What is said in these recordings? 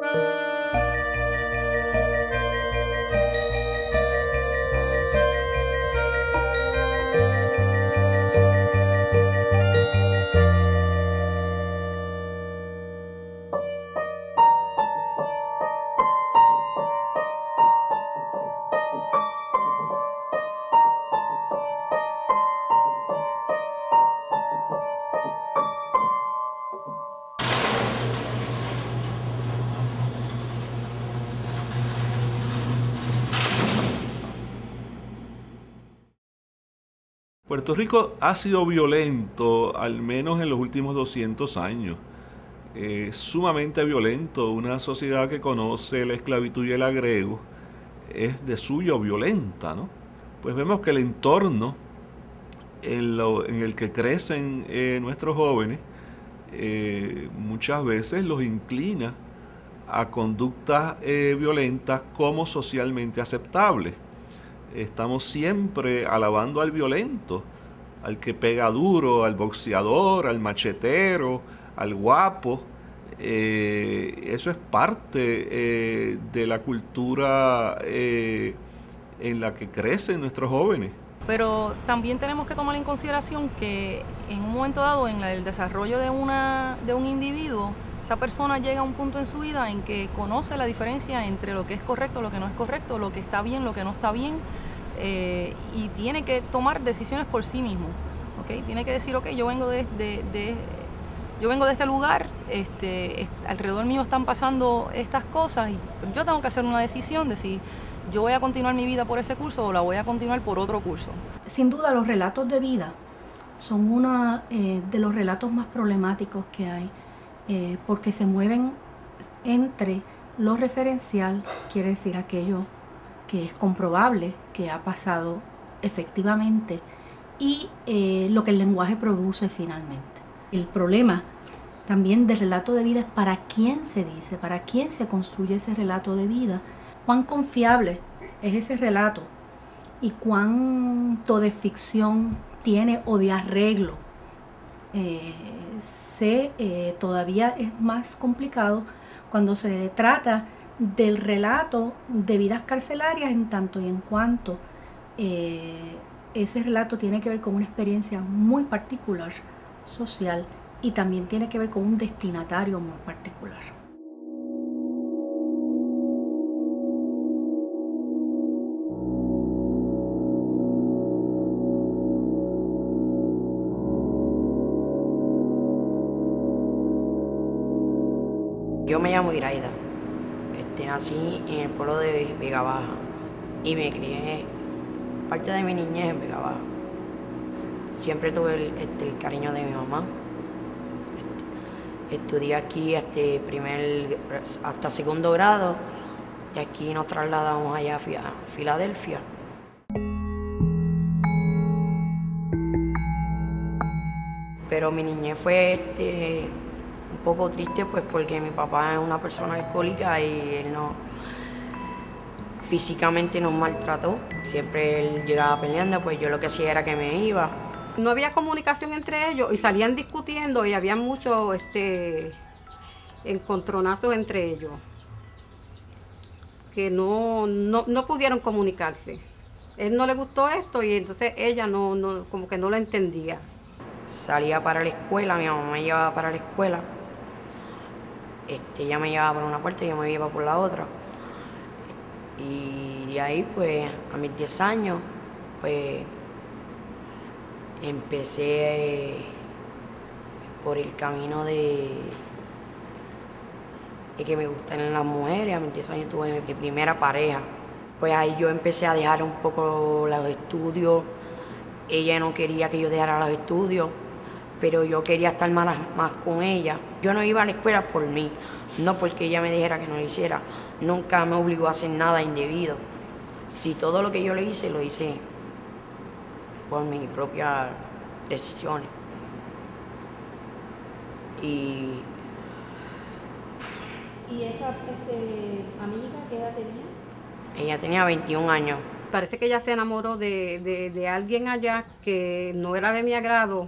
Puerto Rico ha sido violento, al menos en los últimos 200 años. Sumamente violento. Una sociedad que conoce la esclavitud y el agrego es de suyo violenta, ¿no? Pues vemos que el entorno en el que crecen nuestros jóvenes muchas veces los inclina a conductas violentas como socialmente aceptables. Estamos siempre alabando al violento, al que pega duro, al boxeador, al machetero, al guapo. Eso es parte de la cultura en la que crecen nuestros jóvenes. Pero también tenemos que tomar en consideración que en un momento dado, en el desarrollo de un individuo, esa persona llega a un punto en su vida en que conoce la diferencia entre lo que es correcto, lo que no es correcto, lo que está bien, lo que no está bien, y tiene que tomar decisiones por sí mismo, ¿okay? Tiene que decir, ok, yo vengo de este lugar, alrededor mío están pasando estas cosas y yo tengo que hacer una decisión de si yo voy a continuar mi vida por ese curso o la voy a continuar por otro curso. Sin duda los relatos de vida son uno de los relatos más problemáticos que hay, porque se mueven entre lo referencial, quiere decir aquello que es comprobable, que ha pasado efectivamente, y lo que el lenguaje produce finalmente. El problema también del relato de vida es para quién se dice, para quién se construye ese relato de vida, cuán confiable es ese relato y cuánto de ficción tiene o de arreglo. Todavía es más complicado cuando se trata del relato de vidas carcelarias, en tanto y en cuanto ese relato tiene que ver con una experiencia muy particular social y también tiene que ver con un destinatario muy particular. Yo me llamo Iraida, nací en el pueblo de Vega Baja y me crié parte de mi niñez en Vega Baja. Siempre tuve el cariño de mi mamá. Estudié aquí hasta segundo grado y aquí nos trasladamos allá a Filadelfia. Pero mi niñez fue un poco triste, pues porque mi papá es una persona alcohólica y él físicamente nos maltrató. Siempre él llegaba peleando, pues yo lo que hacía era que me iba. No había comunicación entre ellos y salían discutiendo y había muchos encontronazos entre ellos, que no pudieron comunicarse. Él no le gustó esto y entonces ella como que no lo entendía. Salía para la escuela, mi mamá me llevaba para la escuela. Ella me llevaba por una puerta y yo me llevaba por la otra. Y de ahí, pues, a mis 10 años, pues, empecé por el camino de que me gustan las mujeres. A mis 10 años tuve mi primera pareja. Pues ahí yo empecé a dejar un poco los estudios. Ella no quería que yo dejara los estudios, pero yo quería estar más con ella. Yo no iba a la escuela por mí, no porque ella me dijera que no lo hiciera. Nunca me obligó a hacer nada indebido. Si todo lo que yo le hice, lo hice por mis propias decisiones. ¿Y esa amiga qué edad tenía? Ella tenía 21 años. Parece que ella se enamoró de alguien allá que no era de mi agrado.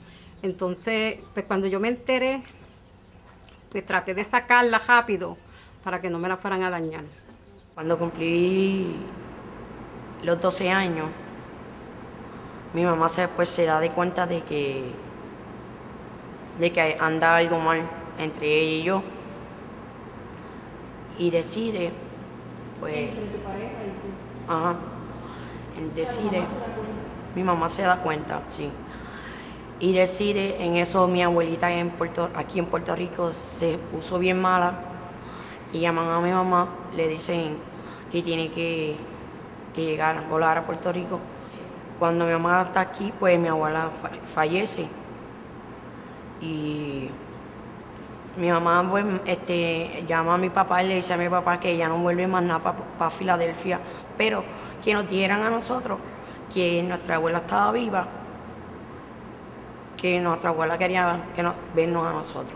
Entonces, pues cuando yo me enteré, pues traté de sacarla rápido, para que no me la fueran a dañar. Cuando cumplí los 12 años, mi mamá después se da de cuenta de que anda algo mal entre ella y yo. Y decide, pues... Entre tu pareja y tú. Ajá. Él decide... Mi mamá se da cuenta, sí. Y decide, en eso mi abuelita aquí en Puerto Rico se puso bien mala. Y llaman a mi mamá, le dicen que tiene que volar a Puerto Rico. Cuando mi mamá está aquí, pues mi abuela fallece. Y mi mamá pues, llama a mi papá y le dice a mi papá que ella no vuelve más nada para Filadelfia, pero que nos dieran a nosotros que nuestra abuela estaba viva, que nuestra abuela quería vernos a nosotros.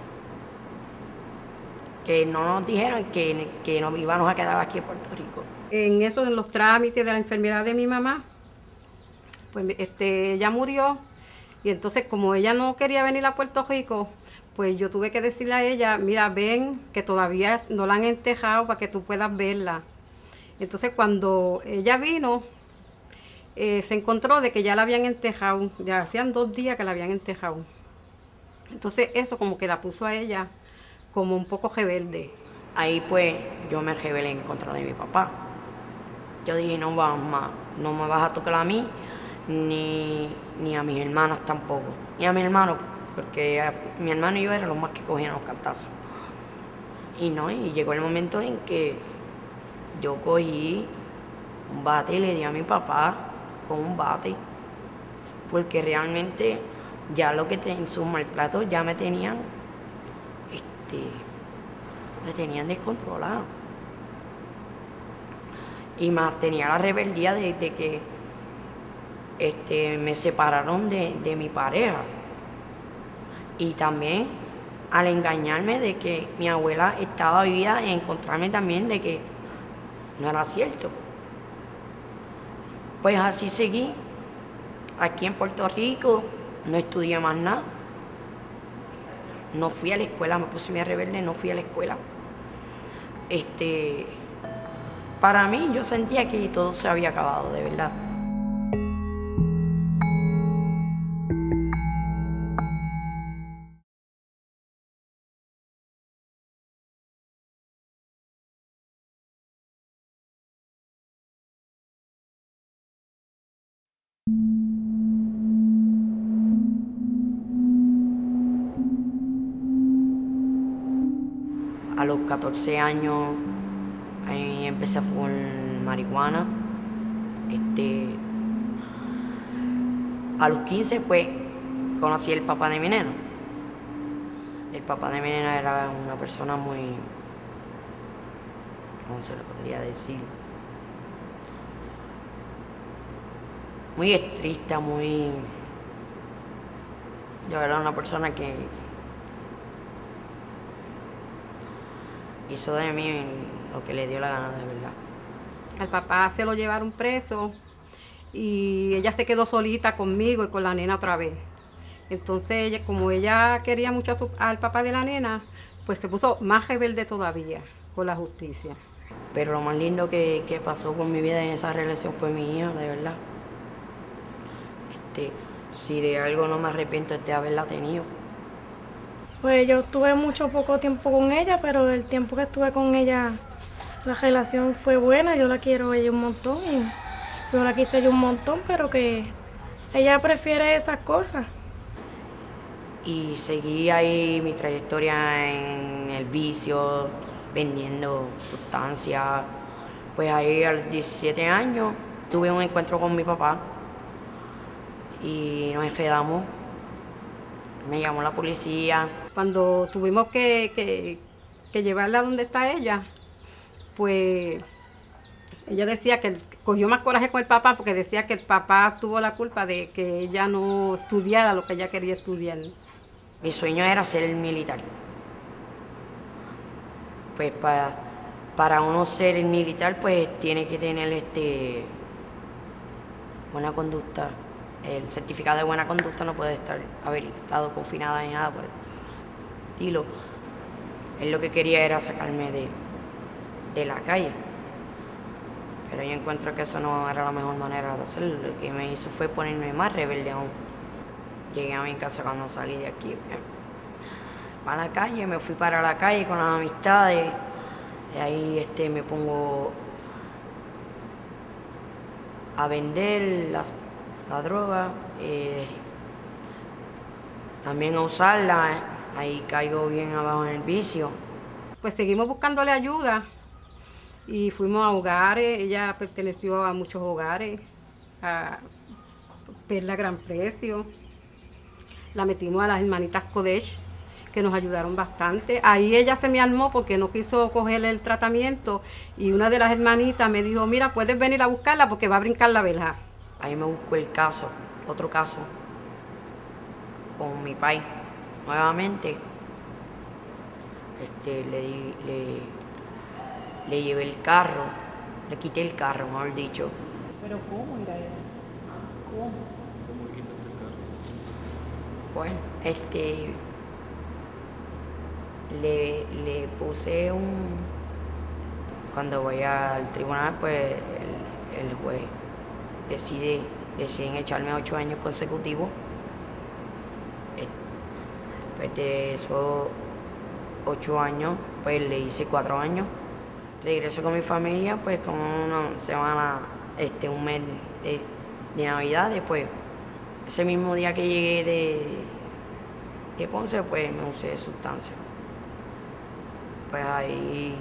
Que no nos dijeran que nos íbamos a quedar aquí en Puerto Rico. En eso, en los trámites de la enfermedad de mi mamá, pues ella murió y entonces como ella no quería venir a Puerto Rico, pues yo tuve que decirle a ella, mira, ven, que todavía no la han entejado para que tú puedas verla. Entonces cuando ella vino, se encontró de que ya la habían entejado, ya hacían 2 días que la habían entejado. Entonces eso como que la puso a ella como un poco rebelde. Ahí pues yo me rebelé en contra de mi papá. Yo dije, no me vas a tocar a mí, ni a mis hermanas tampoco. Ni a mis hermanos, porque mi hermano y yo eran los más que cogían los cantazos. Y llegó el momento en que yo cogí un bate y le di a mi papá con un bate. Porque realmente ya en sus maltratos ya me tenían descontrolado. Y más tenía la rebeldía de que me separaron de mi pareja. Y también al engañarme de que mi abuela estaba viva y encontrarme también de que no era cierto. Pues así seguí. Aquí en Puerto Rico no estudié más nada. No fui a la escuela, me puse bien rebelde, no fui a la escuela. Para mí yo sentía que todo se había acabado, de verdad. A los 14 años ahí empecé a fumar marihuana. A los 15 pues conocí al papá de mi nena. El papá de mi nena era una persona muy, ¿cómo se le podría decir? Muy estricta, yo era una persona que hizo de mí lo que le dio la gana, de verdad. Al papá se lo llevaron preso y ella se quedó solita conmigo y con la nena otra vez. Entonces, como ella quería mucho al papá de la nena, pues se puso más rebelde todavía con la justicia. Pero lo más lindo que pasó con mi vida en esa relación fue mi hija, de verdad. Si de algo no me arrepiento es de haberla tenido. Pues yo estuve poco tiempo con ella, pero el tiempo que estuve con ella, la relación fue buena. Yo la quiero a ella un montón y yo la quise a ella un montón, pero que ella prefiere esas cosas. Y seguí ahí mi trayectoria en el vicio, vendiendo sustancias. Pues ahí a los 17 años tuve un encuentro con mi papá y nos enredamos. Me llamó la policía. Cuando tuvimos que llevarla donde está ella, pues ella decía que cogió más coraje con el papá porque decía que el papá tuvo la culpa de que ella no estudiara lo que ella quería estudiar. Mi sueño era ser militar. Pues para uno ser militar, pues tiene que tener buena conducta. El certificado de buena conducta no puede haber estado confinada ni nada por el estilo. Él lo que quería era sacarme de la calle. Pero yo encuentro que eso no era la mejor manera de hacerlo. Lo que me hizo fue ponerme más rebelde aún. Llegué a mi casa cuando salí de aquí. A la calle, me fui para la calle con las amistades. Y ahí me pongo a vender la droga, también a usarla. Ahí caigo bien abajo en el vicio. Pues seguimos buscándole ayuda y fuimos a hogares. Ella perteneció a muchos hogares, a Perla Gran Precio. La metimos a las hermanitas Kodesh, que nos ayudaron bastante. Ahí ella se me armó porque no quiso coger el tratamiento y una de las hermanitas me dijo, mira, puedes venir a buscarla porque va a brincar la verja. Ahí me buscó el caso, otro caso, con mi pai. Nuevamente, le llevé el carro, le quité el carro, mejor dicho. ¿Pero cómo era él? ¿Cómo? ¿Cómo le quitaste el carro? Bueno, le puse cuando voy al tribunal, pues el juez deciden echarme 8 años consecutivos. Pues de esos 8 años, pues le hice 4 años. Regreso con mi familia, pues como una semana, un mes de Navidad. Después, ese mismo día que llegué de Ponce, pues me usé sustancia. Pues ahí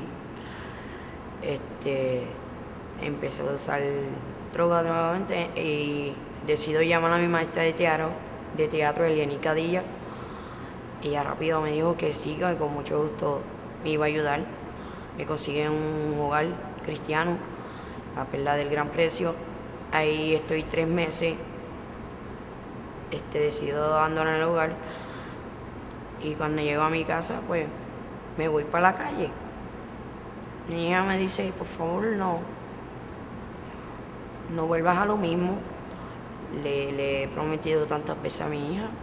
empecé a usar droga nuevamente y decido llamar a mi maestra de teatro, Eliani Cadilla. Ella rápido me dijo que sí, que con mucho gusto me iba a ayudar. Me consigue un hogar cristiano, la Perla del Gran Precio. Ahí estoy 3 meses. Decido abandonar el hogar. Y cuando llego a mi casa, pues me voy para la calle. Mi hija me dice, por favor, no vuelvas a lo mismo. Le he prometido tantas veces a mi hija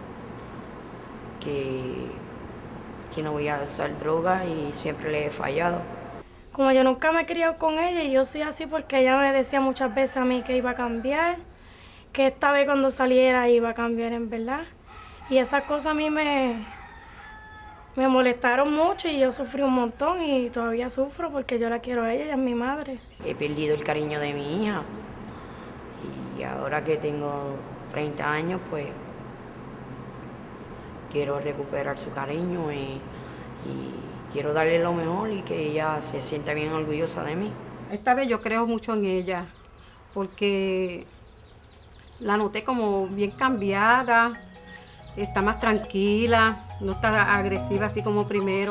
que no voy a usar droga y siempre le he fallado. Como yo nunca me he criado con ella y yo soy así porque ella me decía muchas veces a mí que iba a cambiar, que esta vez cuando saliera iba a cambiar en verdad. Y esas cosas a mí me molestaron mucho y yo sufrí un montón y todavía sufro porque yo la quiero a ella, ella es mi madre. He perdido el cariño de mi hija y ahora que tengo 30 años, pues quiero recuperar su cariño y quiero darle lo mejor y que ella se sienta bien orgullosa de mí. Esta vez yo creo mucho en ella porque la noté como bien cambiada, está más tranquila, no está agresiva así como primero.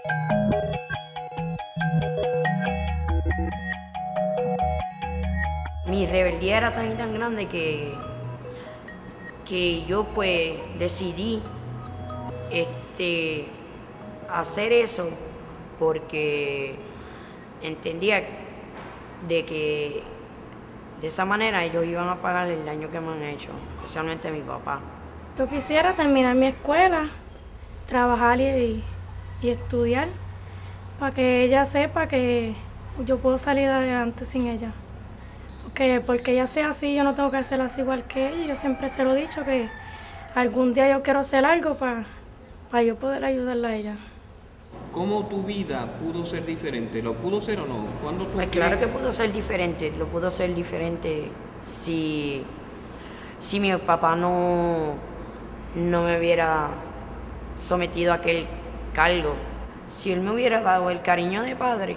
Mi rebeldía era tan grande que yo pues decidí hacer eso porque entendía de que de esa manera ellos iban a pagar el daño que me han hecho, especialmente mi papá. Yo quisiera terminar mi escuela, trabajar y estudiar para que ella sepa que yo puedo salir adelante sin ella. Porque ella sea así, yo no tengo que ser así igual que ella. Yo siempre se lo he dicho que algún día yo quiero hacer algo para yo poder ayudarla a ella. ¿Cómo tu vida pudo ser diferente? ¿Lo pudo ser o no? ¿Cuándo tú Pues claro que pudo ser diferente. Lo pudo ser diferente si mi papá no me hubiera sometido a aquel cargo. Si él me hubiera dado el cariño de padre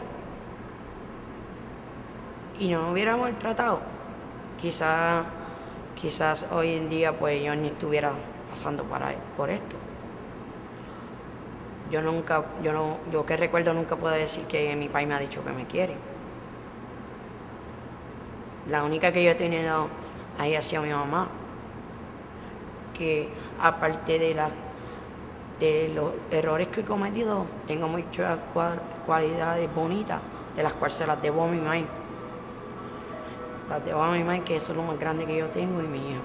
y no me hubiera maltratado, quizás hoy en día pues yo ni estuviera pasando por esto. Yo que recuerdo nunca puedo decir que mi padre me ha dicho que me quiere. La única que yo he tenido ahí ha sido mi mamá, que aparte de los errores que he cometido, tengo muchas cualidades bonitas, de las cuales se las debo a mi madre. Las debo a mi madre, que eso es lo más grande que yo tengo, y mi hija.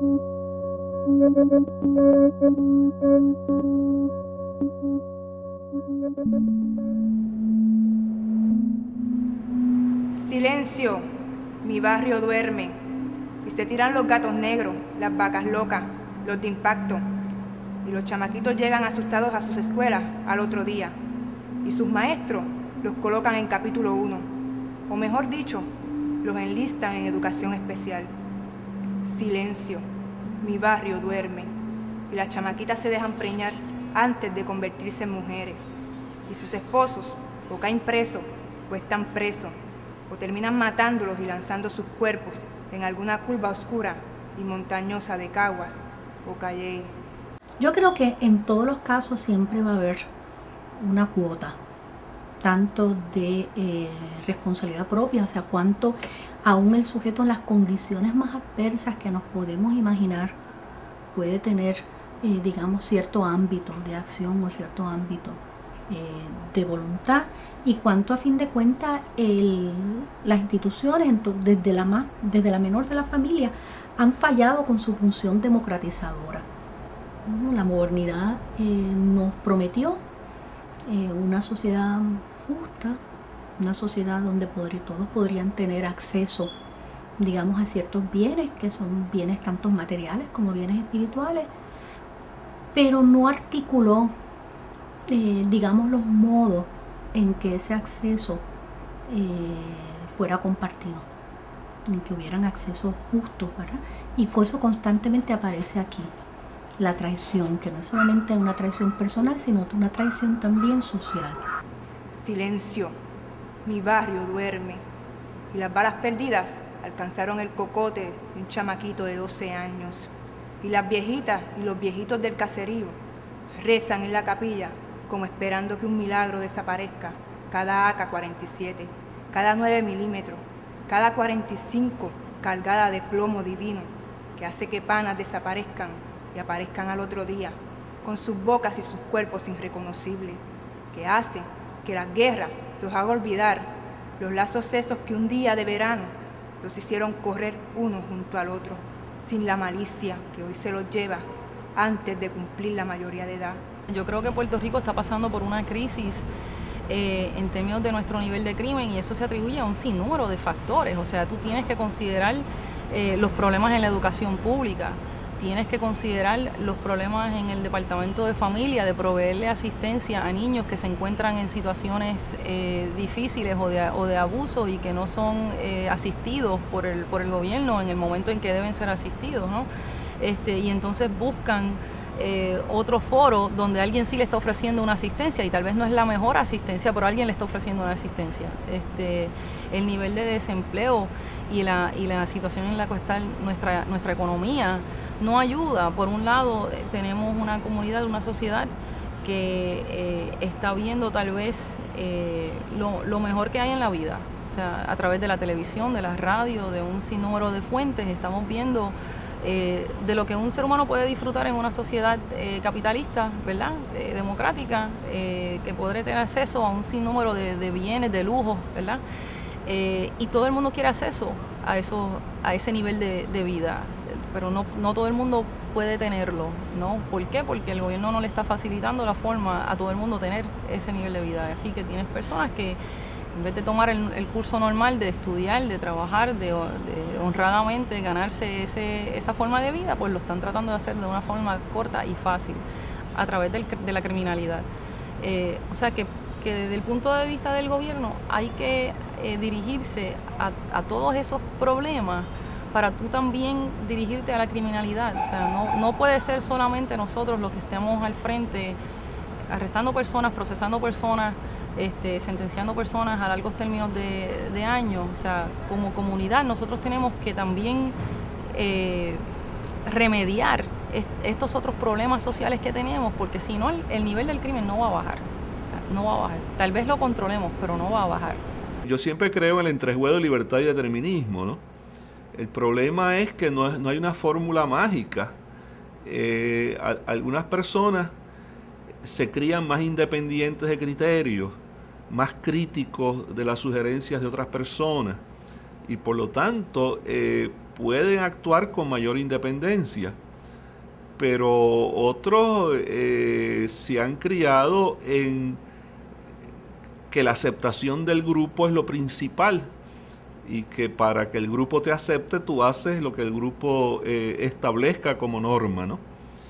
Silencio, mi barrio duerme, y se tiran los gatos negros, las vacas locas, los de impacto, y los chamaquitos llegan asustados a sus escuelas al otro día, y sus maestros los colocan en capítulo 1, o mejor dicho, los enlistan en educación especial. Silencio, mi barrio duerme, y las chamaquitas se dejan preñar antes de convertirse en mujeres, y sus esposos o caen presos o están presos, o terminan matándolos y lanzando sus cuerpos en alguna curva oscura y montañosa de Caguas o Calley. Yo creo que en todos los casos siempre va a haber una cuota, tanto de responsabilidad propia, o sea, cuánto aún el sujeto en las condiciones más adversas que nos podemos imaginar puede tener, digamos, cierto ámbito de acción o cierto ámbito de voluntad, y cuánto a fin de cuentas las instituciones, desde la menor de la familia, han fallado con su función democratizadora. La modernidad nos prometió una sociedad justa, una sociedad donde todos podrían tener acceso, digamos, a ciertos bienes, que son bienes tanto materiales como bienes espirituales, pero no articuló, digamos, los modos en que ese acceso fuera compartido, en que hubieran accesos justos, ¿verdad? Y eso constantemente aparece aquí. La traición, que no es solamente una traición personal, sino una traición también social. Silencio, mi barrio duerme, y las balas perdidas alcanzaron el cocote de un chamaquito de 12 años, y las viejitas y los viejitos del caserío rezan en la capilla como esperando que un milagro desaparezca cada AK-47, cada 9 milímetros, cada 45 cargada de plomo divino, que hace que panas desaparezcan y aparezcan al otro día, con sus bocas y sus cuerpos irreconocibles, que hace que las guerras los haga olvidar los lazos esos que un día de verano los hicieron correr uno junto al otro, sin la malicia que hoy se los lleva antes de cumplir la mayoría de edad. Yo creo que Puerto Rico está pasando por una crisis en términos de nuestro nivel de crimen, y eso se atribuye a un sinnúmero de factores. O sea, tú tienes que considerar los problemas en la educación pública, tienes que considerar los problemas en el departamento de familia, de proveerle asistencia a niños que se encuentran en situaciones difíciles o de abuso y que no son asistidos por el gobierno en el momento en que deben ser asistidos, ¿no? Y entonces buscan otro foro donde alguien sí le está ofreciendo una asistencia, y tal vez no es la mejor asistencia, pero alguien le está ofreciendo una asistencia. El nivel de desempleo y la situación en la que está nuestra economía no ayuda. Por un lado, tenemos una comunidad, una sociedad que está viendo tal vez lo mejor que hay en la vida. O sea, a través de la televisión, de la radio, de un sinnúmero de fuentes, estamos viendo de lo que un ser humano puede disfrutar en una sociedad capitalista, ¿verdad? Democrática, que podrá tener acceso a un sinnúmero de bienes, de lujos, ¿verdad? Y todo el mundo quiere acceso a ese nivel de vida, pero no todo el mundo puede tenerlo, ¿no? ¿Por qué? Porque el gobierno no le está facilitando la forma a todo el mundo tener ese nivel de vida. Así que tienes personas que, en vez de tomar el curso normal de estudiar, de trabajar, de honradamente ganarse esa forma de vida, pues lo están tratando de hacer de una forma corta y fácil, a través de la criminalidad. O sea que desde el punto de vista del gobierno hay que dirigirse a todos esos problemas para tú también dirigirte a la criminalidad. O sea, no puede ser solamente nosotros los que estemos al frente arrestando personas, procesando personas, sentenciando personas a largos términos de años. O sea, como comunidad nosotros tenemos que también remediar estos otros problemas sociales que tenemos, porque si no el nivel del crimen no va a bajar. O sea, no va a bajar. Tal vez lo controlemos, pero no va a bajar. Yo siempre creo en el entrejuego de libertad y determinismo, ¿no? El problema es que no hay una fórmula mágica. Algunas personas se crían más independientes de criterios, más críticos de las sugerencias de otras personas, y por lo tanto pueden actuar con mayor independencia, pero otros se han criado en que la aceptación del grupo es lo principal y que para que el grupo te acepte tú haces lo que el grupo establezca como norma, ¿no?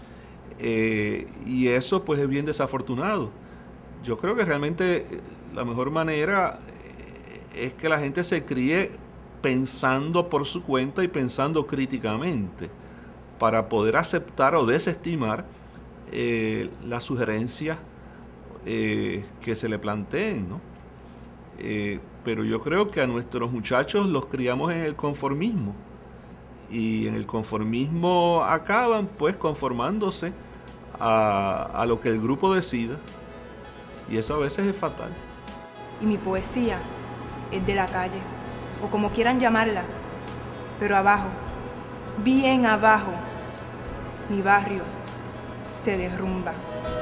Y eso pues es bien desafortunado. Yo creo que realmente la mejor manera es que la gente se críe pensando por su cuenta y pensando críticamente para poder aceptar o desestimar las sugerencias que se le planteen, ¿no? Pero yo creo que a nuestros muchachos los criamos en el conformismo y en el conformismo acaban pues conformándose a lo que el grupo decida, y eso a veces es fatal. Y mi poesía es de la calle, o como quieran llamarla, pero abajo, bien abajo, mi barrio se derrumba.